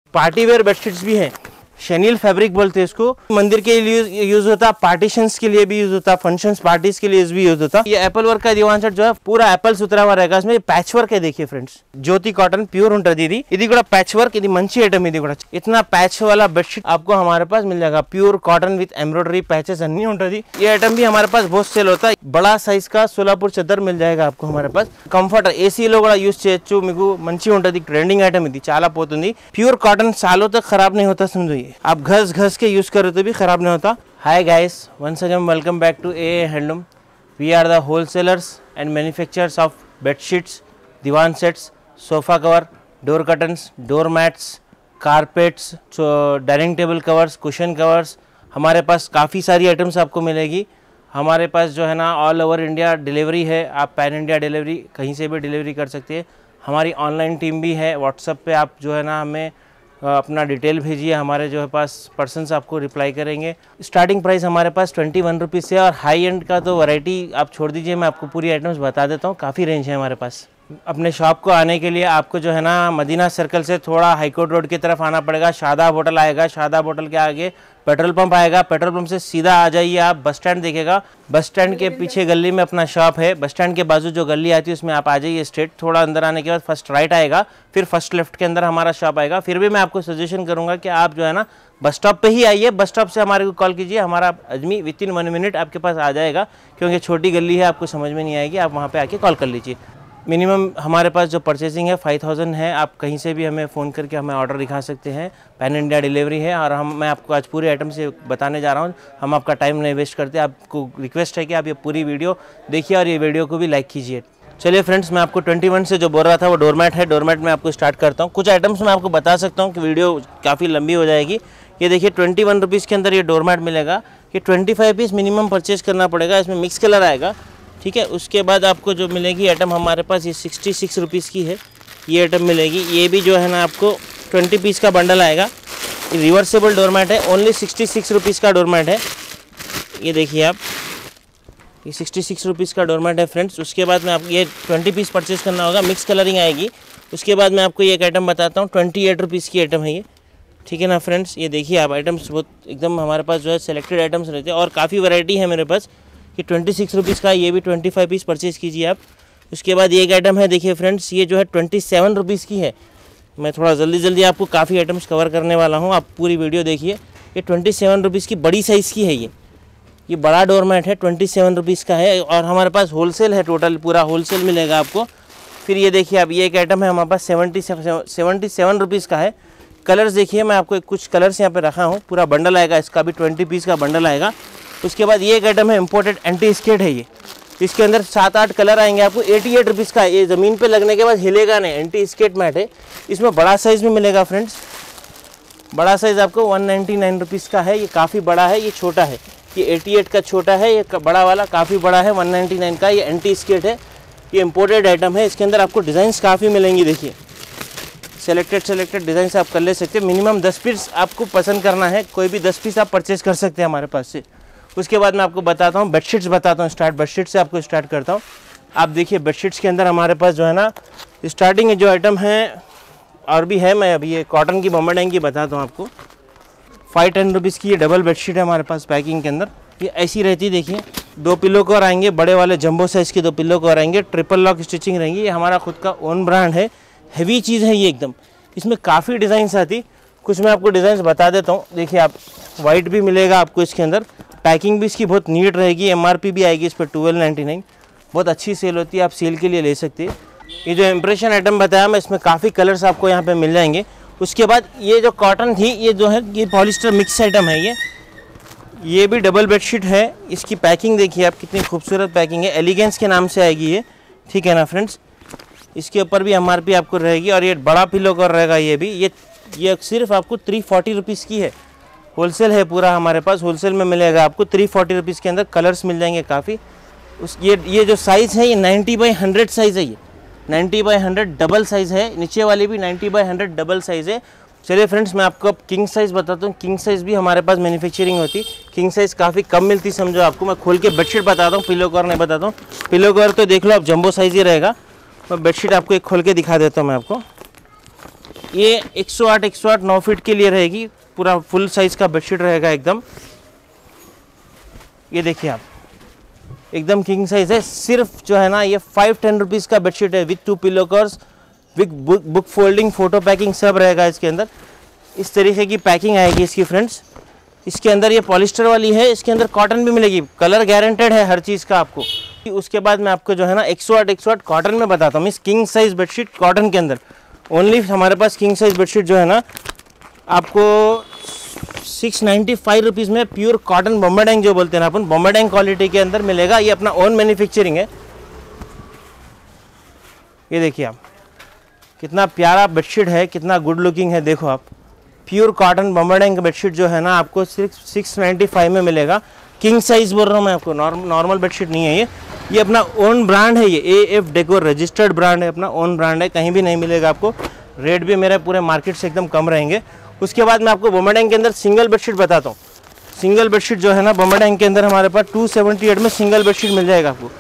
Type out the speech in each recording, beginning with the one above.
Party wear bedsheets भी है, Shenil fabric बोलते हैं इसको। मंदिर के लिए यूज होता है, पार्टीशंस के लिए भी यूज होता है, फंक्शंस पार्टीज के लिए भी यूज होता है। ये एप्पल वर्क का दीवान सेट जो है पूरा एप्पल सुतरा हुआ रहेगा। इसमें पैच वर्क है, देखिए फ्रेंड्स, ज्योति कॉटन प्योर उंटदी ఇది కూడా पैच वर्क, ఇది మంచి ఐటమ్। ఇది కూడా इतना पैच वाला बेडशीट आपको हमारे पास मिल जाएगा, pure cotton with embroidery patches अन्नी उंटदी। ये आइटम भी हमारे पास बहुत सेल होता है। बड़ा साइज का सोलापुर चद्दर मिल जाएगा आपको हमारे पास। కంఫర్టర్ ఏసీలో కూడా యూజ్ చేయొచ్చు, మీకు మంచిగా ఉంటుంది। ట్రెండింగ్ ఐటమ్ ఇది, చాలా పోతుంది। प्योर कॉटन सालों तक खराब नहीं होता, समझो। ये आप घस के यूज करो तो भी खराब नहीं होता। Hi guys, once again welcome back to a handloom. We are the wholesalers and manufacturers of bedsheets, diwan sets, sofa cover, door curtains, door mats, carpets, dining table covers, cushion covers. हमारे पास काफ़ी सारी आइटम्स आपको मिलेगी। हमारे पास जो है ना ऑल ओवर इंडिया डिलीवरी है। आप पैन इंडिया डिलीवरी कहीं से भी डिलीवरी कर सकते हैं। हमारी ऑनलाइन टीम भी है। व्हाट्सएप पे आप जो है ना हमें अपना डिटेल भेजिए, हमारे जो है पास पर्सन्स आपको रिप्लाई करेंगे। स्टार्टिंग प्राइस हमारे पास 21 रुपीज़ से, और हाई एंड का तो वैरायटी आप छोड़ दीजिए, मैं आपको पूरी आइटम्स बता देता हूँ। काफ़ी रेंज है हमारे पास। अपने शॉप को आने के लिए आपको जो है ना मदीना सर्कल से थोड़ा हाईकोर्ट रोड की तरफ आना पड़ेगा। शादाब होटल आएगा, शादाब होटल के आगे पेट्रोल पंप आएगा। पेट्रोल पंप से सीधा आ जाइए आप, बस स्टैंड दिखेगा। बस स्टैंड के पीछे गली में अपना शॉप है। बस स्टैंड के बाजू जो गली आती है उसमें आप आ जाइए स्ट्रेट। थोड़ा अंदर आने के बाद फर्स्ट राइट आएगा, फिर फर्स्ट लेफ्ट के अंदर हमारा शॉप आएगा। फिर भी मैं आपको सजेशन करूँगा कि आप जो है ना बस स्टॉप पे ही आइए। बस स्टॉप से हमारे को कॉल कीजिए, हमारा आदमी विथिन 1 मिनट आपके पास आ जाएगा। क्योंकि छोटी गली है, आपको समझ में नहीं आएगी, आप वहाँ पे आके कॉल कर लीजिए। मिनिमम हमारे पास जो परचेसिंग है 5000 है। आप कहीं से भी हमें फ़ोन करके हमें ऑर्डर दिखा सकते हैं। पैन इंडिया डिलीवरी है। और मैं आपको आज पूरे आइटम से बताने जा रहा हूँ। हम आपका टाइम नहीं वेस्ट करते। आपको रिक्वेस्ट है कि आप ये पूरी वीडियो देखिए और ये वीडियो को भी लाइक कीजिए। चलिए फ्रेंड्स, मैं आपको 21 से जो बोल रहा था वो डोरमैट है। डोरमैट में आपको स्टार्ट करता हूँ। कुछ आइटम्स मैं आपको बता सकता हूँ कि वीडियो काफ़ी लंबी हो जाएगी। ये देखिए 21 रुपीज़ के अंदर ये डोरमैट मिलेगा। ये 25 पीस मिनिमम परचेज करना पड़ेगा। इसमें मिक्स कलर आएगा, ठीक है। उसके बाद आपको जो मिलेगी आइटम हमारे पास ये 66 रुपीज़ की है। ये आइटम मिलेगी। ये भी जो है ना आपको 20 पीस का बंडल आएगा। ये रिवर्सेबल डोरमैट है। ओनली 66 रुपीज़ का डोरमैट है। ये देखिए आप, ये 66 रुपीज़ का डोरमैट है फ्रेंड्स। उसके बाद में आपको ये 20 पीस परचेज़ करना होगा। मिक्स कलरिंग आएगी। उसके बाद मैं आपको ये एक आइटम बताता हूँ। 28 रुपीज़ की आइटम है ये, ठीक है ना फ्रेंड्स। ये देखिए आप, आइटम्स बहुत एकदम हमारे पास जो है सिलेक्टेड आइटम्स रहते हैं और काफ़ी वैरायटी है मेरे पास। ये 26 रुपीज़ का, ये भी 25 पीस परचेज़ कीजिए आप। उसके बाद ये एक आइटम है, देखिए फ्रेंड्स, ये जो है 27 रुपीज़ की है। मैं थोड़ा जल्दी आपको काफ़ी आइटम्स कवर करने वाला हूँ, आप पूरी वीडियो देखिए। ये 27 रुपीज़ की बड़ी साइज़ की है। ये बड़ा डोरमैट है, 27 रुपीज़ का है। और हमारे पास होलसेल है, टोटल पूरा होलसेल मिलेगा आपको। फिर ये देखिए आप, ये एक आइटम है हमारे पास 77 रुपीज़ का है। कलर्स देखिए, मैं आपको कुछ कलर्स यहाँ पे रखा हूँ। पूरा बंडल आएगा, इसका भी 20 पीस का बंडल आएगा। उसके बाद ये एक आइटम है, इम्पोर्टेड एंटी स्केट है। ये इसके अंदर 7-8 कलर आएंगे आपको। 88 रुपीज़ का। ये ज़मीन पे लगने के बाद हिलेगा नहीं, एंटी स्केट मैट है। इसमें बड़ा साइज़ भी मिलेगा फ्रेंड्स। बड़ा साइज़ आपको 199 रुपीज़ का है। ये काफ़ी बड़ा है, ये छोटा है। ये 88 का छोटा है, ये बड़ा वाला काफ़ी बड़ा है 199 का। ये एंटी स्केट है, ये इम्पोर्टेड आइटम है। इसके अंदर आपको डिज़ाइंस काफ़ी मिलेंगी। देखिए सेलेक्टेड डिज़ाइंस आप कर ले सकते हैं। मिनिमम 10 पीस आपको पसंद करना है, कोई भी 10 पीस आप परचेज़ कर सकते हैं हमारे पास से। उसके बाद मैं आपको बताता हूँ बेडशीट्स बताता हूँ। बेडशीट से आपको स्टार्ट करता हूँ। आप देखिए बेडशीट्स के अंदर हमारे पास जो है ना स्टार्टिंग जो आइटम है और भी है। मैं अभी ये कॉटन की बॉम्बे की बताता हूँ आपको। 510 रुपीज़ की ये डबल बेडशीट है हमारे पास पैकिंग के अंदर। ये ऐसी रहती है, देखिए 2 पिलो कवर आएंगे, बड़े वाले जंबो साइज़ के 2 पिलो कवर आएंगे। ट्रिपल लॉक स्टिचिंग रहेंगी। ये हमारा खुद का ओन ब्रांड है, हैवी चीज़ है ये एकदम। इसमें काफ़ी डिज़ाइंस आती, कुछ मैं आपको डिज़ाइंस बता देता हूँ। देखिए आप, वाइट भी मिलेगा आपको इसके अंदर। पैकिंग भी इसकी बहुत नीट रहेगी। MRP भी आएगी इस पर 1299। बहुत अच्छी सेल होती है, आप सेल के लिए ले सकते हैं। ये जो इम्प्रेशन आइटम बताया मैं, इसमें काफ़ी कलर्स आपको यहाँ पे मिल जाएंगे। उसके बाद ये जो कॉटन थी, ये जो है ये पॉलिस्टर मिक्स आइटम है। ये भी डबल बेडशीट है। इसकी पैकिंग देखिए आप, कितनी खूबसूरत पैकिंग है। एलिगेंस के नाम से आएगी ये, ठीक है ना फ्रेंड्स। इसके ऊपर भी MRP आपको रहेगी। और ये बड़ा पिलो कवर रहेगा। ये भी ये सिर्फ आपको 340 रुपीज़ की है। होलसेल है पूरा हमारे पास, होलसेल में मिलेगा आपको 340 रुपीज़ के अंदर। कलर्स मिल जाएंगे काफ़ी। ये जो साइज़ है ये 90/100 साइज़ है। ये 90/100 डबल साइज़ है। नीचे वाली भी 90/100 डबल साइज़ है। चलिए फ्रेंड्स, मैं आपको अब किंग साइज़ बताता हूँ। किंग साइज़ भी हमारे पास मैन्युफैक्चरिंग होती। किंग साइज़ काफ़ी कम मिलती समझो आपको। मैं खोल के बेडशीट बताता हूँ, पिलो कवर नहीं बताता हूँ। पिलो कवर तो देख लो आप, जंबो साइज़ ही रहेगा। मैं बेडशीट आपको एक खोल के दिखा देता हूँ मैं आपको। ये 108 9 फीट के लिए रहेगी, पूरा फुल साइज का बेडशीट रहेगा एकदम। ये देखिए आप, एकदम किंग साइज है। सिर्फ जो है ना ये 510 रुपीज़ का बेडशीट है, with 2 pillow covers, with book folding, photo packing सब रहेगा इसके अंदर। इस तरीके की पैकिंग आएगी इसकी फ्रेंड्स। इसके अंदर ये पॉलिस्टर वाली है, इसके अंदर कॉटन भी मिलेगी, कलर गारंटेड है हर चीज़ का आपको। उसके बाद मैं आपको जो है ना 108 कॉटन में बताता हूँ। इस किंग साइज बेडशीट कॉटन के अंदर ओनली हमारे पास किंग साइज बेडशीट जो है ना आपको 695 रुपीज़ में प्योर कॉटन बॉम्बे जो बोलते हैं ना अपन, बॉम्बे क्वालिटी के अंदर मिलेगा। ये अपना ओन मैन्युफैक्चरिंग है। ये देखिए आप, कितना प्यारा बेडशीट है, कितना गुड लुकिंग है। देखो आप, प्योर कॉटन बॉम्बे का बेडशीट जो है ना आपको सिर्फ 695 में मिलेगा। किंग साइज बोल रहा हूँ मैं आपको, नॉर्मल बेडशीट नहीं है ये अपना ओन ब्रांड है। ये AF डेकोर रजिस्टर्ड ब्रांड है, अपना ओन ब्रांड है, कहीं भी नहीं मिलेगा आपको। रेट भी मेरे पूरे मार्केट से एकदम कम रहेंगे। उसके बाद मैं आपको बॉम्बे के अंदर सिंगल बेडशीट बताता हूँ। सिंगल बेडशीट जो है ना बॉम्बे के अंदर हमारे पास 278 में सिंगल बेडशीट मिल जाएगा आपको।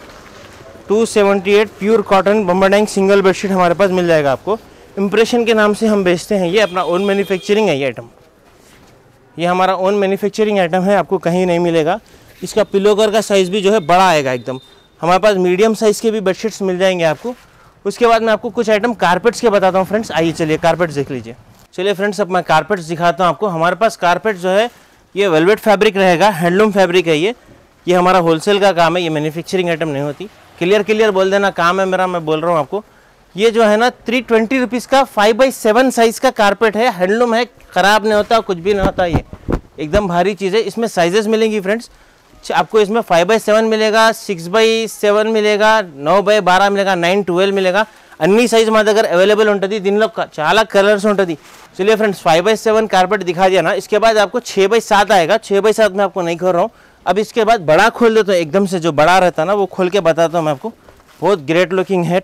278 pure cotton Bombay single bedsheet हमारे पास मिल जाएगा आपको। इम्प्रेशन के नाम से हम बेचते हैं, ये अपना ओन मैन्युफैक्चरिंग है। ये आइटम, ये हमारा ओन मैन्युफैक्चरिंग आइटम है, आपको कहीं नहीं मिलेगा। इसका पिलो कवर का साइज़ भी जो है बड़ा आएगा एकदम। हमारे पास मीडियम साइज़ के भी बेडशीट्स मिल जाएंगे आपको। उसके बाद मैं आपको कुछ आइटम कारपेट्स के बताता हूँ फ्रेंड्स। आइए चलिए कारपेट्स देख लीजिए। चलिए फ्रेंड्स, अब मैं कारपेट्स दिखाता हूँ आपको। हमारे पास कारपेट जो है ये वेलवेट फैब्रिक रहेगा, हैंडलूम फैब्रिक है ये हमारा होलसेल का काम है, ये मैन्युफैक्चरिंग आइटम नहीं होती। क्लियर बोल देना, काम है मेरा, मैं बोल रहा हूँ आपको। ये जो है ना 320 रुपीज़ का 5x7 साइज़ का कारपेट है, हैंडलूम है, ख़राब नहीं होता, कुछ भी नहीं होता। ये एकदम भारी चीज़ है। इसमें साइजेस मिलेंगी फ्रेंड्स आपको। इसमें 5x7 मिलेगा, 6x7 मिलेगा, 9x12 मिलेगा, 9x12 मिलेगा। अन्नी साइज़ మా దగ్గర అవైలబుల్ ఉంటుంది। దీనిలో చాలా కలర్స్ ఉంటుంది। चलिए फ्रेंड्स, 5x7 कारपेट दिखा दिया ना। इसके बाद आपको 6x7 आएगा। 6x7 में आपको नहीं खोल रहा हूँ। अब इसके बाद बड़ा खोल देता हूँ, एकदम से जो बड़ा रहता है ना वो खोल के बताता हूँ मैं आपको। बहुत ग्रेट लुकिंग है।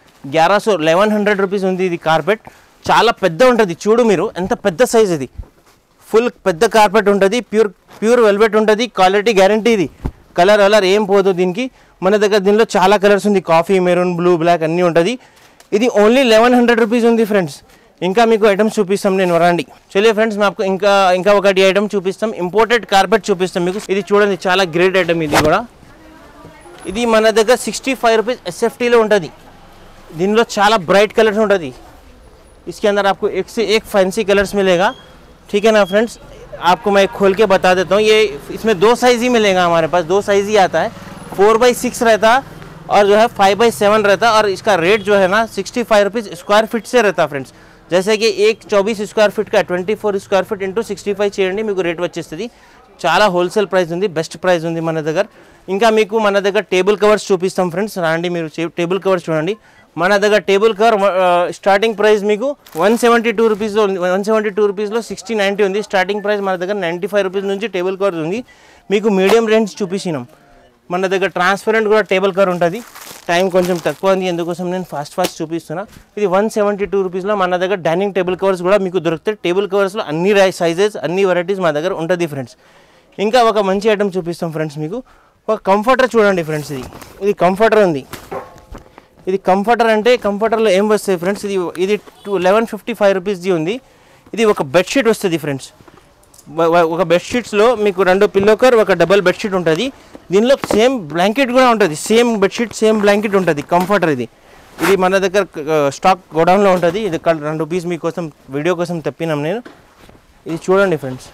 1100 रुपीస్ ఉంది ఇది కార్పెట్। చాలా పెద్ద ఉంటుంది, చూడు మీరు ఎంత పెద్ద సైజ్ ఇది। ఫుల్ పెద్ద కార్పెట్ ఉంటుంది, ప్యూర్ వెల్వెట్ ఉంటుంది, క్వాలిటీ గ్యారంటీ ఇది। కలర్ ఏం పోదు దీనికి। మన దగ్గర దీనిలో చాలా కలర్స్ ఉంది, కాఫీ, మెరూన్, బ్లూ, బ్లాక్ అన్నీ ఉంటుంది। ఇది ఓన్లీ 1100 రూపీస్ ఉంది ఫ్రెండ్స్। ఇంకా మీకు ఐటమ్స్ చూపిస్తాం నేను, రండి। చలియే ఫ్రెండ్స్, मैं आपको ఇంకా ఒకటి ఐటమ్ చూపిస్తాం, ఇంపోర్టెడ్ కార్పెట్ చూపిస్తాం మీకు। ఇది చూడండి, చాలా గ్రేట్ ఐటమ్ ఇది కూడా। ఇది మన దగ్గర 65 రూపీస్ SFT లో ఉంటుంది। దీనిలో చాలా బ్రైట్ కలర్స్ ఉంటుంది। इसके अंदर आपको एक से एक फैंसी कलर्स मिलेगा, ठीक है ना फ्रेंड्स। आपको मैं खोल के बता देता हूँ। ये इसमें 2 साइज़ ही मिलेगा हमारे पास, 2 साइज़ ही आता है। 4x6 रहता और जो है 5x7 रहता। और इसका रेट जो है ना 65 रुपीज़ स्क्वायर फीट से रहता फ्रेंड्स। जैसे कि एक 24 स्क्वायर फीट का 24 స్క్వేర్ ఫీట్ ఇంటూ 65 చేయండి, మీకు రేట్ వచ్చేస్తుంది। చాలా హోల్సేల్ ప్రైస్ ఉంది, బెస్ట్ ప్రైస్ ఉంది మన దగ్గర। ఇంకా మీకు మన దగ్గర టేబుల్ కవర్స్ చూపిస్తాం ఫ్రెండ్స్, రండి మీరు టేబుల్ కవర్స్ చూడండి। మన దగ్గర టేబుల్ కవర్ స్టార్టింగ్ ప్రైస్ మీకు 172 రూపీస్లో ఉంది। 172 రూపీస్లో 60 90 ఉంది స్టార్టింగ్ ప్రైస్। మన దగ్గర 95 రూపీస్ నుంచి టేబుల్ కవర్స్ ఉంది। మీకు మీడియం రేంజ్ చూపించినాం। మన దగ్గర ట్రాన్స్పరెంట్ కూడా టేబుల్ కవర్ ఉంటుంది। టైం కొంచెం తక్కువ ఉంది, ఎందుకోసం నేను ఫాస్ట్ చూపిస్తున్నా। ఇది 172 రూపీస్లో మన దగ్గర డైనింగ్ టేబుల్ కవర్స్ కూడా మీకు దొరుకుతాయి। టేబుల్ కవర్స్లో అన్ని సైజెస్, అన్ని వెరైటీస్ మా దగ్గర ఉంటుంది ఫ్రెండ్స్। ఇంకా ఒక మంచి ఐటమ్ చూపిస్తాం ఫ్రెండ్స్ మీకు। ఒక కంఫర్టర్ చూడండి ఫ్రెండ్స్, ఇది కంఫర్టర్ ఉంది। ఇది కంఫర్టర్ అంటే కంఫర్టర్లో ఏం వస్తాయి ఫ్రెండ్స్, ఇది 1155 రూపీస్ది ఉంది। ఇది ఒక బెడ్షీట్ వస్తుంది ఫ్రెండ్స్। ఒక బెడ్షీట్స్లో మీకు 2 పిల్లో కవర్, ఒక డబల్ బెడ్షీట్ ఉంటుంది। దీనిలో సేమ్ బ్లాంకెట్ కూడా ఉంటుంది, సేమ్ బెడ్షీట్ సేమ్ బ్లాంకెట్ ఉంటుంది కంఫర్టర్। ఇది మన దగ్గర స్టాక్ గోడౌన్లో ఉంటుంది। ఇది 2 పీస్ మీకోసం వీడియో కోసం తెప్పినాం నేను। ఇది చూడండి ఫ్రెండ్స్,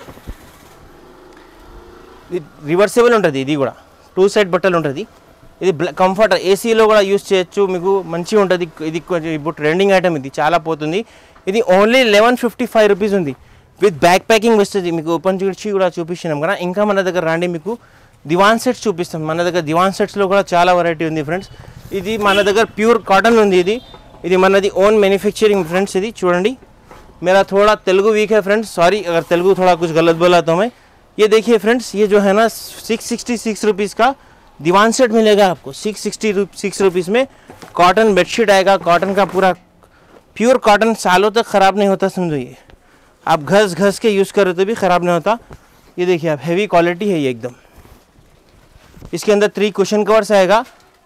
ఇది రివర్సిబుల్ ఉంటుంది, ఇది కూడా 2 సైడ్ బట్టలు ఉంటుంది। ఇది కంఫర్టర్, ఏసీలో కూడా యూస్ చేయొచ్చు, మీకు మంచిగా ఉంటుంది। ఇది ఇప్పుడు ట్రెండింగ్ ఐటమ్, ఇది చాలా పోతుంది। ఇది ఓన్లీ 1155 రూపీస్ ఉంది, విత్ బ్యాక్ ప్యాకింగ్ వస్తుంది। మీకు ఓపెన్ చేసి కూడా చూపించినాం కదా। ఇంకా మన దగ్గర రండి, మీకు దివాన్ సెట్స్ చూపిస్తాం। మన దగ్గర దివాన్ సెట్స్లో కూడా చాలా వెరైటీ ఉంది ఫ్రెండ్స్। ఇది మన దగ్గర ప్యూర్ కాటన్ ఉంది। ఇది మనది ఓన్ मैन्युफैक्चरिंग फ्रेंड्स। ఇది చూడండి, मेरा थोड़ा तेलुगु वीक है फ्रेंड्स, सॉरी अगर तेलुगु थोड़ा कुछ गलत बोला तो मैं। ये देखिए फ्रेंड्स, ये जो है ना 666 रुपीज़ का दीवान सेट मिलेगा आपको। 666 रुपीज़ में कॉटन बेडशीट आएगा। कॉटन का पूरा प्योर कॉटन, सालों तक ख़राब नहीं होता, समझो। ये आप घस के यूज़ करो तो भी ख़राब नहीं होता। ये देखिए आप, हैवी क्वालिटी है ये एकदम। इसके अंदर 3 कुशन कवर्स आएगा।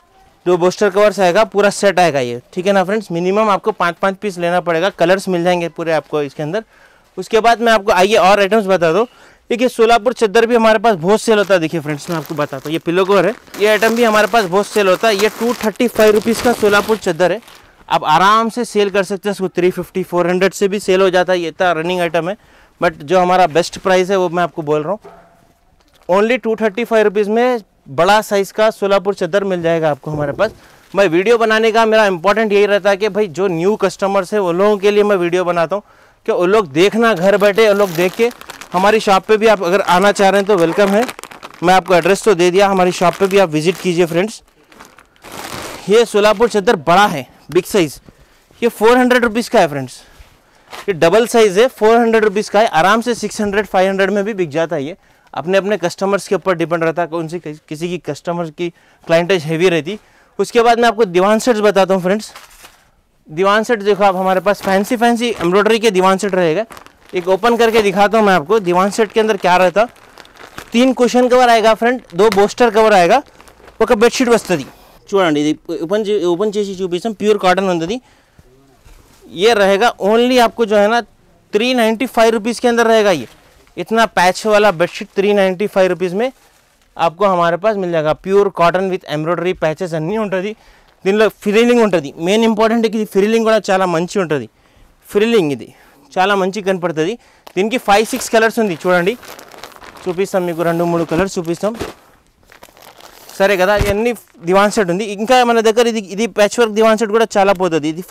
2 बूस्टर कवर्स आएगा, पूरा सेट आएगा ये, ठीक है ना फ्रेंड्स। मिनिमम आपको 5-5 पीस लेना पड़ेगा, कलर्स मिल जाएंगे पूरे आपको इसके अंदर। उसके बाद मैं आपको आइए और आइटम्स बता दूँ। देखिए सोलापुर चद्दर भी हमारे पास बहुत सेल होता है। देखिए फ्रेंड्स मैं आपको बताता हूँ, ये पिलो कवर है, ये आइटम भी हमारे पास बहुत सेल होता है। ये 235 रुपीज़ का सोलापुर चद्दर है, आप आराम से सेल कर सकते हैं इसको। 350-400 से भी सेल हो जाता है, ये इतना रनिंग आइटम है। बट जो हमारा बेस्ट प्राइस है वो मैं आपको बोल रहा हूँ, ओनली 235 रुपीज़ में बड़ा साइज़ का सोलापुर चद्दर मिल जाएगा आपको हमारे पास। मैं वीडियो बनाने का मेरा इंपॉर्टेंट यही रहता है कि भाई जो न्यू कस्टमर्स है वो लोगों के लिए मैं वीडियो बनाता हूँ कि वो लोग देखना, घर बैठे वो लोग देख के हमारी शॉप पे भी आप अगर आना चाह रहे हैं तो वेलकम है। मैं आपको एड्रेस तो दे दिया, हमारी शॉप पे भी आप विजिट कीजिए फ्रेंड्स। ये सोलापुर चद्दर बड़ा है, बिग साइज़, ये 400 रुपीज़ का है फ्रेंड्स। ये डबल साइज़ है, 400 रुपीज़ का है। आराम से 600-500 में भी बिक जाता है। ये अपने अपने कस्टमर्स के ऊपर डिपेंड रहता है, कौन सी किसी की कस्टमर की क्लाइंटेज हैवी रहती। उसके बाद मैं आपको दीवान सेट्स बताता हूँ फ्रेंड्स। दीवान सेट देखो आप, हमारे पास फैंसी एम्ब्रॉयडरी के दीवान सेट रहेगा। एक ओपन करके दिखाता हूँ मैं आपको दीवान सेट के अंदर क्या रहता। 3 कुशन कवर आएगा फ्रेंड, 2 बोस्टर कवर आएगा, ఒక బెడ్షీట్ వస్తుంది చూడండి। ఇది ఓపెన్ చేసి చూపిస్తాం, ప్యూర్ కాటన్ ఉంటుంది। ये रहेगा ओनली आपको जो है ना 395 रुपीज़ के अंदर रहेगा। ये इतना पैच वाला बेडशीट 395 रुपीज़ में आपको हमारे पास मिल जाएगा। Pure cotton with embroidery patches అన్నీ ఉంటుంది। దీనిలో ఫ్రిల్లింగ్ ఉంటుంది, మెయిన్ ఇంపార్టెంట్ ఇది ఫ్రిల్లింగ్ కూడా చాలా మంచి ఉంటుంది। ఫ్రిల్లింగ్ ఇది చాలా మంచి కనపడుతుంది। దీనికి 5-6 కలర్స్ ఉంది చూడండి, చూపిస్తాం మీకు 2-3 కలర్స్ చూపిస్తాం, సరే కదా। ఇవన్నీ దివాన్ సెట్ ఉంది। ఇంకా మన దగ్గర ఇది ప్యాచ్ వర్క్ దివాన్ సెట్ కూడా చాలా పోతుంది। ఇది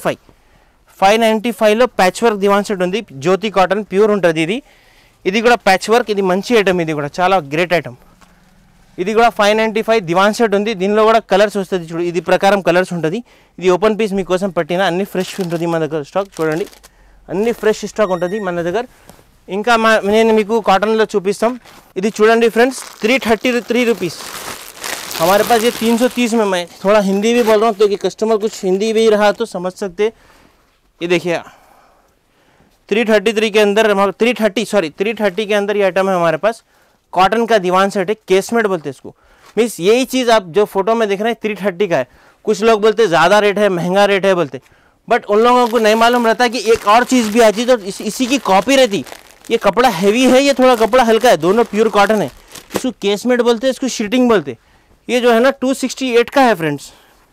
595లో ప్యాచ్ వర్క్ దివాన్ సెట్ ఉంది, జ్యోతి కాటన్ ప్యూర్ ఉంటుంది। ఇది కూడా ప్యాచ్ వర్క్, ఇది మంచి ఐటమ్, ఇది కూడా చాలా గ్రేట్ ఐటమ్। ఇది కూడా 595 దివాన్ సెట్ ఉంది। దీనిలో కూడా కలర్స్ వస్తుంది చూడు, ఇది ప్రకారం కలర్స్ ఉంటుంది। ఇది ఓపెన్ పీస్ మీకోసం పట్టిన, అన్ని ఫ్రెష్ ఉంటుంది మన దగ్గర స్టాక్ చూడండి, అన్ని ఫ్రెష్ స్టాక్ ఉంటుంది మన దగ్గర। ఇంకా నేను మీకు కాటన్లో చూపిస్తాం। ఇది చూడండి ఫ్రెండ్స్, 333 रुपीज़ हमारे पास। ये 330 में, मैं थोड़ा हिंदी भी बोल रहा हूँ तो कि कस्टमर कुछ हिंदी भी रहा तो समझ सकते। ये देखिए 333 के अंदर, 330 के अंदर ये आइटम है हमारे पास। कॉटन का दीवान सेट है, केसमेट बोलते हैं इसको। मीन्स यही चीज़ आप जो फोटो में देख रहे हैं 330 का है। कुछ लोग बोलते ज़्यादा रेट है, महंगा रेट है बोलते, बट उन लोगों को नहीं मालूम रहता कि एक और चीज़ भी आती तो इसी की कॉपी रहती। ये कपड़ा हैवी है, ये थोड़ा कपड़ा हल्का है, दोनों प्योर कॉटन है। इसको केसमेट बोलते हैं, इसको शीटिंग बोलते। ये जो है ना 268 का है फ्रेंड्स,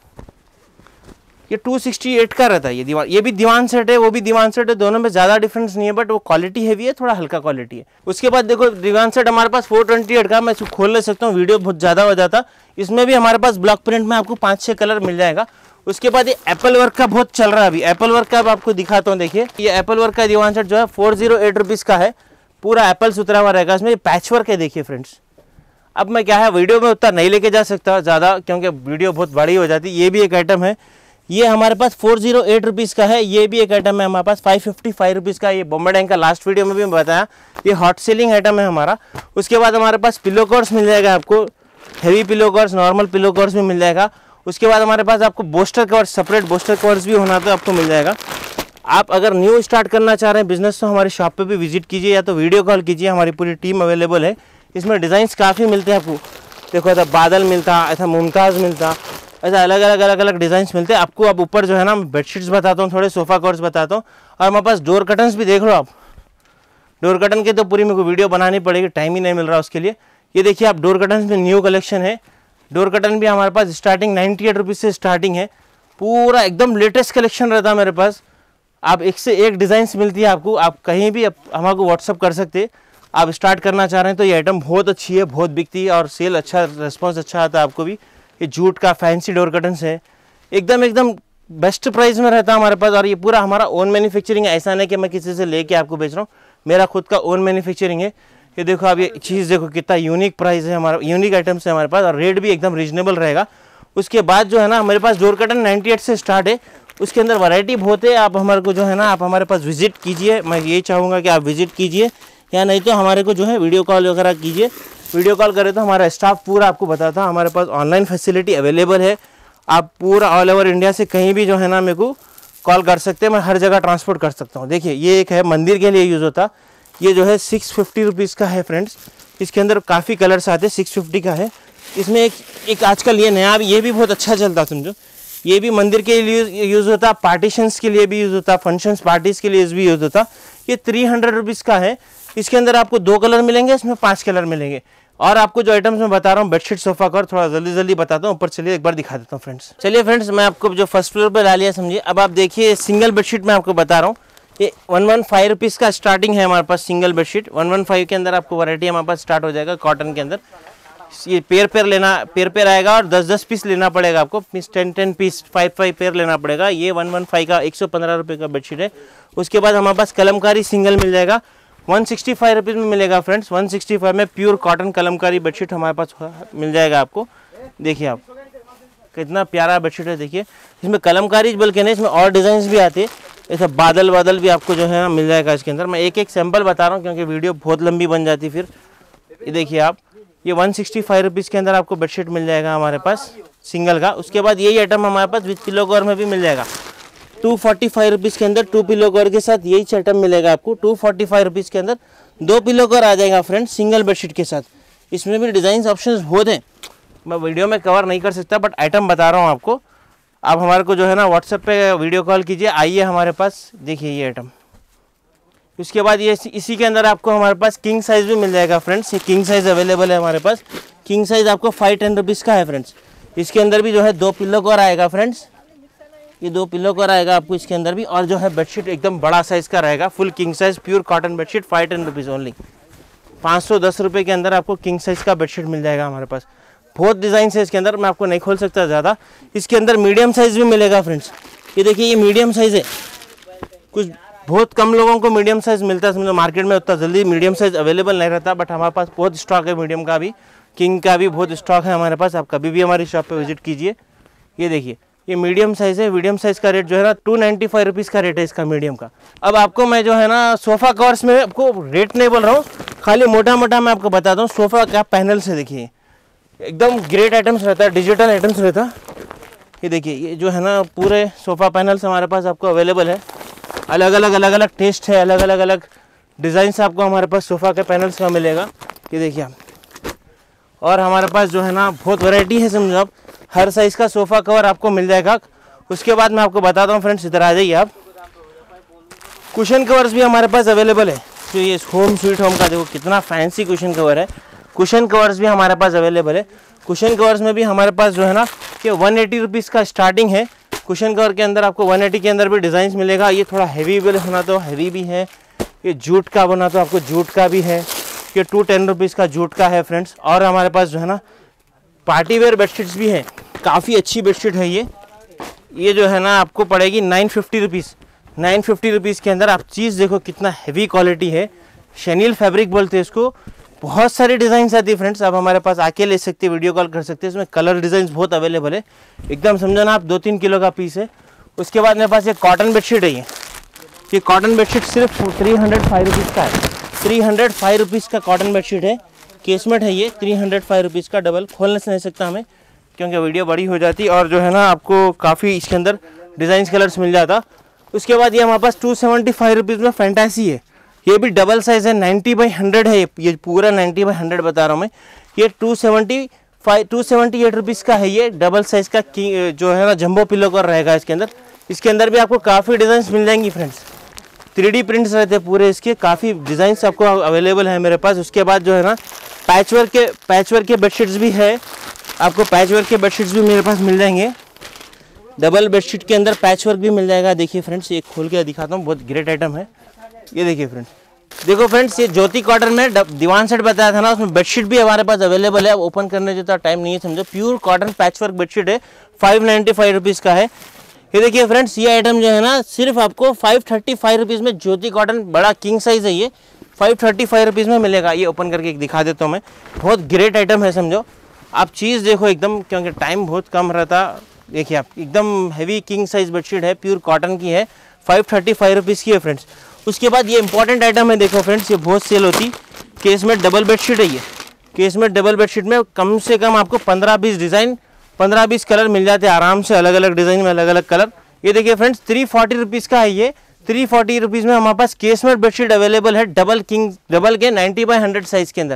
ये 268 का रहता है। ये दीवान, ये भी दीवान सेट है, वो भी दीवान सेट है, दोनों में ज़्यादा डिफरेंस नहीं है, बट वो क्वालिटी हैवी है, थोड़ा हल्का क्वालिटी है। उसके बाद देखो दीवान सेट हमारे पास 428 का, मैं इसको खोल ले सकता हूँ, वीडियो बहुत ज़्यादा हो जाता। इसमें भी हमारे पास ब्लॉक प्रिंट में आपको 5-6 कलर मिल जाएगा। उसके बाद ये एप्पल वर्क का बहुत चल रहा है अभी, एप्पल वर्क का आपको दिखाता हूँ। देखिए ये एप्पल वर्क का दीवान सेट जो है 408 रुपीज़ का है, पूरा एप्पल सुतरा हुआ रहेगा। इसमें पैच वर्क है, देखिए फ्रेंड्स। अब मैं क्या है वीडियो में उतना नहीं लेके जा सकता ज़्यादा, क्योंकि वीडियो बहुत बड़ी हो जाती। ये भी एक आइटम है, ये हमारे पास 408 रुपीज़ का है। ये भी एक आइटम है हमारे पास 555 रुपीज़ का। ये बॉम्बे डाइंग का लास्ट वीडियो में भी मैं बताया, ये हॉट सेलिंग आइटम है हमारा। उसके बाद हमारे पास पिलो कवर्स मिल जाएगा आपको, heavy pillow covers, normal pillow covers भी मिल जाएगा। उसके बाद हमारे पास आपको bolster covers, separate bolster covers भी होना तो आपको मिल जाएगा। आप अगर न्यू स्टार्ट करना चाह रहे हैं बिजनेस तो हमारी शॉप पे भी विजिट कीजिए, या तो वीडियो कॉल कीजिए, हमारी पूरी टीम अवेलेबल है। इसमें डिज़ाइंस काफ़ी मिलते हैं आपको। देखो ऐसा बादल मिलता, ऐसा मुमताज़ मिलता, ऐसा अलग अलग डिज़ाइंस मिलते हैं आपको। अब ऊपर जो है ना बेडशीट्स बताता हूँ, थोड़े सोफ़ा कवर्स बताता हूँ, और हमारे पास डोर कर्टन्स भी देख लो आप। डोर कर्टन के तो पूरी मेरे को वीडियो बनानी पड़ेगी, टाइम ही नहीं मिल रहा उसके लिए। ये देखिए आप डोर कर्टन्स में न्यू कलेक्शन है। डोर कर्टन भी हमारे पास स्टार्टिंग 98 रुपीज़ से स्टार्टिंग है, पूरा एकदम लेटेस्ट कलेक्शन रहता है मेरे पास। आप एक से एक डिज़ाइंस मिलती है आपको, आप कहीं भी हमको व्हाट्सअप कर सकते। आप स्टार्ट करना चाह रहे हैं तो ये आइटम बहुत अच्छी है, बहुत बिकती है और सेल अच्छा, रिस्पॉन्स अच्छा आता है आपको भी। ये जूट का फैंसी डोर कर्टन्स है, एकदम बेस्ट प्राइस में रहता है हमारे पास। और ये पूरा हमारा ओन मैन्युफैक्चरिंग है, ऐसा नहीं कि मैं किसी से लेके आपको बेच रहा हूँ, मेरा खुद का ओन मैन्युफैक्चरिंग है। ये देखो आप, ये चीज़ देखो कितना यूनिक प्राइस है हमारा, यूनिक आइटम्स है हमारे पास, और रेट भी एकदम रीजनेबल रहेगा। उसके बाद जो है ना हमारे पास डोर कर्टन 98 से स्टार्ट है, उसके अंदर वैरायटी बहुत है। आप हमारे को जो है ना आप हमारे पास विजिट कीजिए, मैं ये चाहूँगा कि आप विजिट कीजिए, या नहीं तो हमारे को जो है वीडियो कॉल वगैरह कीजिए। वीडियो कॉल करें तो हमारा स्टाफ पूरा आपको बताता है। हमारे पास ऑनलाइन फैसिलिटी अवेलेबल है, आप पूरा ऑल ओवर इंडिया से कहीं भी जो है ना मेरे को कॉल कर सकते हैं, मैं हर जगह ट्रांसपोर्ट कर सकता हूँ। देखिए ये एक है मंदिर के लिए यूज़ होता, ये जो है 650 रुपीज़ का है फ्रेंड्स। इसके अंदर काफ़ी कलर्स आते हैं, 650 का है। इसमें एक आजकल ये नया, ये भी बहुत अच्छा चलता समझो, ये भी मंदिर के लिए यूज़ होता, पार्टीशंस के लिए भी यूज़ होता, फंक्शंस पार्टीज़ के लिए भी यूज़ होता। ये 300 रुपीज़ का है। इसके अंदर आपको 2 कलर मिलेंगे, इसमें 5 कलर मिलेंगे। और आपको जो आइटम्स मैं बता रहा हूँ, बेडशीट सोफा कवर, थोड़ा जल्दी बताता हूँ। ऊपर चलिए एक बार दिखा देता हूँ फ्रेंड्स। चलिए फ्रेंड्स, मैं आपको जो फर्स्ट फ्लोर पे ला लिया समझिए। अब आप देखिए सिंगल बेडशीट मैं आपको बता रहा हूँ, ये 115 रुपीज़ का स्टार्टिंग है हमारे पास सिंगल बेडशीट। 115 के अंदर आपको वैरायटी हमारे पास स्टार्ट हो जाएगा कॉटन के अंदर। ये पेयर आएगा और 10 पीस लेना पड़ेगा आपको, 10 पीस 5 पेयर लेना पड़ेगा। ये 115 का 115 रुपये का बेडशीट है। उसके बाद हमारे पास कलमकारी सिंगल मिल जाएगा, 165 रुपीज़ में मिलेगा फ्रेंड्स। 165 में प्योर कॉटन कलमकारी बेडशीट हमारे पास मिल जाएगा आपको। देखिए आप कितना प्यारा बेडशीट है। देखिए इसमें कलमकारी बल्कि नहीं, इसमें और डिज़ाइंस भी आते हैं, ऐसा बादल भी आपको जो है मिल जाएगा इसके अंदर। मैं एक सैंपल बता रहा हूँ क्योंकि वीडियो बहुत लंबी बन जाती फिर। ये देखिए आप, ये 165 रुपीज़ के अंदर आपको बेडशीट मिल जाएगा हमारे पास सिंगल का। उसके बाद यही आइटम हमारे पास विद पिलो कवर में भी मिल जाएगा। 245 रुपीज़ के अंदर 2 पिलो कवर के साथ यही आइटम मिलेगा आपको। 245 रुपीज़ के अंदर 2 पिलो कवर आ जाएगा फ्रेंड्स सिंगल बेडशीट के साथ। इसमें भी डिज़ाइन ऑप्शंस बहुत हैं, मैं वीडियो में कवर नहीं कर सकता, बट आइटम बता रहा हूँ आपको। आप हमारे को जो है ना व्हाट्सएप पे वीडियो कॉल कीजिए, आइए हमारे पास, देखिए ये आइटम। उसके बाद ये इसी के अंदर आपको हमारे पास किंग साइज़ भी मिल जाएगा फ्रेंड्स। ये किंग साइज़ अवेलेबल है हमारे पास। किंग साइज़ आपको 510 रुपीज़ का है फ्रेंड्स। इसके अंदर भी जो है 2 पिलो कवर आएगा फ्रेंड्स, ये 2 पिलो कवर आएगा आपको इसके अंदर भी। और जो है बेडशीट एकदम बड़ा साइज़ का रहेगा, full king size pure cotton bedsheet, 510 rupees only. 510 रुपये के अंदर आपको किंग साइज़ का बेडशीट मिल जाएगा हमारे पास। बहुत डिज़ाइन है इसके अंदर, मैं आपको नहीं खोल सकता ज़्यादा। इसके अंदर मीडियम साइज़ भी मिलेगा फ्रेंड्स। ये देखिए ये मीडियम साइज़ है, कुछ बहुत कम लोगों को मीडियम साइज़ मिलता है समझो, मार्केट में उतना जल्दी मीडियम साइज़ अवेलेबल नहीं रहता, बट हमारे पास बहुत स्टॉक है मीडियम का भी, किंग का भी बहुत स्टॉक है हमारे पास। आप कभी भी हमारी शॉप पे विजिट कीजिए। ये देखिए ये मीडियम साइज़ है। मीडियम साइज़ का रेट जो है ना 295 रुपीज़ का रेट है इसका मीडियम का। अब आपको मैं जो है ना सोफ़ा कवर्स में आपको रेट नहीं बोल रहा हूँ, खाली मोटा मैं आपको बताता हूँ। सोफ़ा का पैनल से देखिए एकदम ग्रेट आइटम्स रहता है, डिजिटल आइटम्स रहता है। ये देखिए ये जो है ना पूरे सोफ़ा पैनल्स हमारे पास आपको अवेलेबल है। अलग अलग टेस्ट है, अलग डिज़ाइन से आपको हमारे पास सोफ़ा के पैनल्स का मिलेगा। ये देखिए आप, और हमारे पास जो है ना बहुत वैरायटी है समझो, आप हर साइज़ का सोफ़ा कवर आपको मिल जाएगा। उसके बाद मैं आपको बताता हूँ फ्रेंड्स, इधर आ जाइए आप। कुशन कवर्स भी हमारे पास अवेलेबल है। तो ये होम स्वीट होम का देखो कितना फैंसी कुशन कवर है। कुशन कवर्स भी हमारे पास अवेलेबल है। कुशन कवर्स में भी हमारे पास जो है ना कि 180 रुपीज़ का स्टार्टिंग है। कुशन कवर के अंदर आपको 180 के अंदर भी डिज़ाइंस मिलेगा। ये थोड़ा हैवी बना तो हैवी भी है, ये जूट का बना तो आपको जूट का भी है। ये 210 रुपीज़ का जूट का है फ्रेंड्स। और हमारे पास जो है ना पार्टी वेयर बेडशीट्स भी है, काफ़ी अच्छी बेडशीट है ये जो है ना आपको पड़ेगी 950 रुपीज़। 950 रुपीज़ के अंदर आप चीज़ देखो कितना हैवी क्वालिटी है। शनील फैब्रिक बोलते हैं इसको। बहुत सारी डिज़ाइन आती है फ्रेंड्स, आप हमारे पास आके ले सकते हैं, वीडियो कॉल कर सकते हैं। इसमें कलर डिज़ाइन बहुत अवेलेबल है, एकदम समझो ना आप 2-3 किलो का पीस है। उसके बाद मेरे पास ये कॉटन बेडशीट है। ये कॉटन बेडशीट सिर्फ 305 रुपीज़ का है। 305 रुपीज़ का कॉटन बेडशीट है, केसमेट है ये। 305 रुपीज़ का, डबल खोलने से नहीं सकता हमें क्योंकि वीडियो बड़ी हो जाती, और जो है ना आपको काफ़ी इसके अंदर डिज़ाइन कलर्स मिल जाता। उसके बाद ये हमारे पास 275 रुपीज़ में फैंटासी है। ये भी डबल साइज़ है, 90/100 है। ये पूरा 90/100 बता रहा हूँ मैं। ये 278 रुपीज़ का है। ये डबल साइज़ का जो है ना जंबो पिलो कवर रहेगा इसके अंदर। इसके अंदर भी आपको काफ़ी डिज़ाइन मिल जाएंगी फ्रेंड्स। 3D प्रिंट्स रहते हैं पूरे इसके, काफ़ी डिज़ाइंस आपको अवेलेबल है मेरे पास। उसके बाद जो है ना पैचवर्क के बेडशीट्स भी है, आपको पैचवर्क के बेडशीट्स भी मेरे पास मिल जाएंगे। डबल बेडशीट के अंदर पैचवर्क भी मिल जाएगा। देखिए फ्रेंड्स, ये खोल के दिखाता हूँ, बहुत ग्रेट आइटम है। ये देखिए फ्रेंड्स, देखो फ्रेंड्स, ये ज्योति कॉटन में दीवान सेट बताया था ना, उसमें बेडशीट भी हमारे पास अवेलेबल है। ओपन करने जो टाइम नहीं है समझो। प्योर कॉटन पैचवर्क बेडशीट है, 595 रुपीज़ का है। ये देखिए फ्रेंड्स, ये आइटम जो है ना सिर्फ आपको 535 रुपीज़ में, ज्योति कॉटन बड़ा किंग साइज़ है ये, 535 रुपीज़ में मिलेगा। ये ओपन करके दिखा देता हूँ मैं, बहुत ग्रेट आइटम है समझो। आप चीज़ देखो एकदम, क्योंकि टाइम बहुत कम रहता। देखिए आप, एकदम हैवी किंग साइज़ बेडशीट है, प्योर कॉटन की है, 535 रुपीज़ की है फ्रेंड्स। उसके बाद ये इंपॉर्टेंट आइटम है, देखो फ्रेंड्स, ये बहुत सेल होती केसमेट डबल बेडशीट है। ये केसमेट डबल बेडशीट में कम से कम आपको 15-20 डिज़ाइन, 15-20 कलर मिल जाते हैं आराम से, अलग अलग डिज़ाइन में अलग अलग कलर। ये देखिए फ्रेंड्स, 340 रुपीज़ का है ये। 340 रुपीज़ में हमारे पास केसमेट बेडशीट अवेलेबल है, डबल के 90/100 साइज़ के अंदर।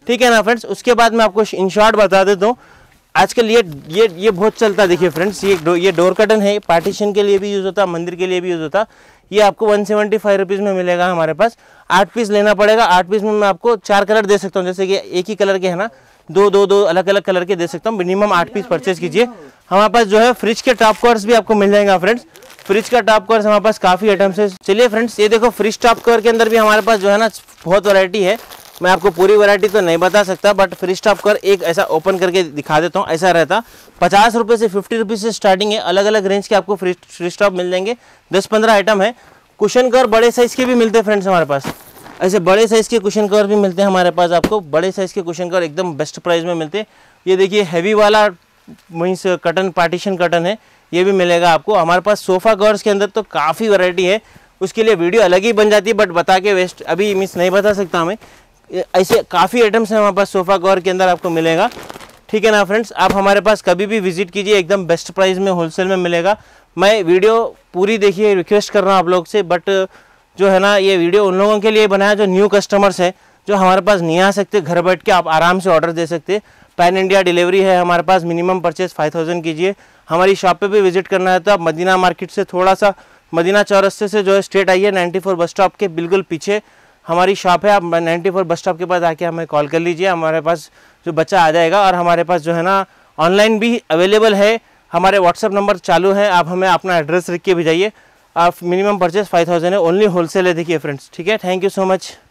ठीक है ना फ्रेंड्स। उसके बाद मैं आपको इन शॉर्ट बता देता हूँ, आजकल ये बहुत चलता है। देखिए फ्रेंड्स, ये डोर कर्टन है, पार्टीशन के लिए भी यूज़ होता, मंदिर के लिए भी यूज़ होता। ये आपको 175 रुपीज़ में मिलेगा हमारे पास। 8 पीस लेना पड़ेगा। 8 पीस में मैं आपको 4 कलर दे सकता हूँ, जैसे कि एक ही कलर के है ना, दो अलग अलग कलर के दे सकता हूँ। मिनिमम 8 पीस परचेज कीजिए। हमारे पास जो है फ्रिज के टॉप कवर्स भी आपको मिल जाएगा फ्रेंड्स। फ्रिज का टॉप कवर्स हमारे पास काफ़ी आइटम्स है। चलिए फ्रेंड्स, ये देखो फ्रिज टॉप कवर के अंदर भी हमारे पास जो है ना बहुत वैरायटी है। मैं आपको पूरी वैरायटी तो नहीं बता सकता, बट फ्रिज टॉप कवर एक ऐसा ओपन करके दिखा देता हूँ। ऐसा रहता 50 रुपये से 50 रुपीज़ से स्टार्टिंग है। अलग अलग रेंज के आपको फ्रिज टॉप मिल जाएंगे। 10-15 आइटम है। कुशन कवर बड़े साइज़ के भी मिलते हैं फ्रेंड्स हमारे पास। ऐसे बड़े साइज़ के कुशन कवर भी मिलते हैं हमारे पास। आपको बड़े साइज़ के कुशन कवर एकदम बेस्ट प्राइस में मिलते हैं। ये देखिए हैवी वाला मीन्स कटन, पार्टीशन कटन है, ये भी मिलेगा आपको हमारे पास। सोफ़ा कवर्स के अंदर तो काफ़ी वैरायटी है, उसके लिए वीडियो अलग ही बन जाती है, बट बता के वेस्ट अभी मीन्स नहीं बता सकता हमें। ऐसे काफ़ी आइटम्स हैं हमारे पास सोफ़ा कवर के अंदर आपको मिलेगा। ठीक है ना फ्रेंड्स, आप हमारे पास कभी भी विजिट कीजिए, एकदम बेस्ट प्राइस में होलसेल में मिलेगा। मैं वीडियो पूरी देखिए, रिक्वेस्ट कर रहा हूँ आप लोग से, बट जो है ना ये वीडियो उन लोगों के लिए बनाया जो न्यू कस्टमर्स है, जो हमारे पास नहीं आ सकते, घर बैठ के आप आराम से ऑर्डर दे सकते। पैन इंडिया डिलीवरी है हमारे पास। मिनिमम परचेज 5000 कीजिए। हमारी शॉप पे भी विजिट करना है तो आप मदीना मार्केट से थोड़ा सा, मदीना चौरस्ते से जो है स्ट्रेट आइए, 94 बस स्टॉप के बिल्कुल पीछे हमारी शॉप है। आप 94 बस स्टॉप के पास आके हमें कॉल कर लीजिए, हमारे पास जो बच्चा आ जाएगा। और हमारे पास जो है ना ऑनलाइन भी अवेलेबल है, हमारे व्हाट्सअप नंबर चालू है, आप हमें अपना एड्रेस लिख के भेजाइए। आप मिनिमम परचेज 5000 है, ओनली होलसेल है। देखिए फ्रेंड्स, ठीक है, थैंक यू सो मच।